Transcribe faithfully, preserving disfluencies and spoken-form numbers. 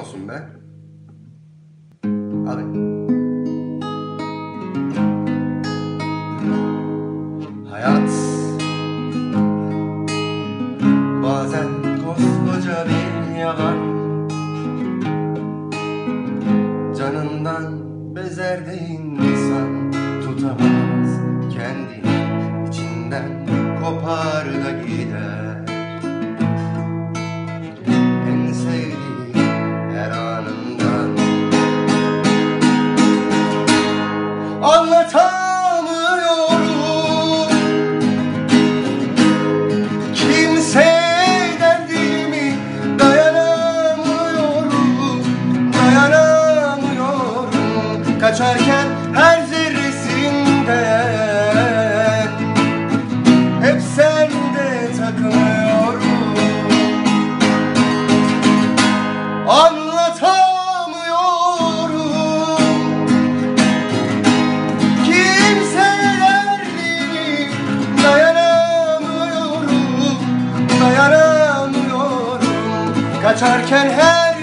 olsun be. Abi. Hayat bazen koskoca bir yalan, canından bezer de insan, tutamaz kendini, içinden kopar da gider. En sevdiği her anından anlatamıyorum kimseye derdimi, dayanamıyorum, dayanamıyorum. Kaçarken her zerresinden hep sende takılıyorum. Anlatamıyorum kimseye derdimi, dayanamıyorum, dayanamıyorum. Kaçarken her